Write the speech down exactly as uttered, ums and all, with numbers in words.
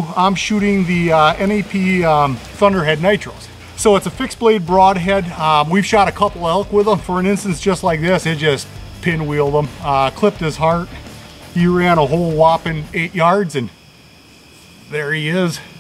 I'm shooting the uh, N A P um, Thunderhead Nitros. So it's a fixed blade broadhead. Um, we've shot a couple elk with them. For an instance just like this, it just pinwheeled him, uh, clipped his heart. He ran a whole whopping eight yards and there he is.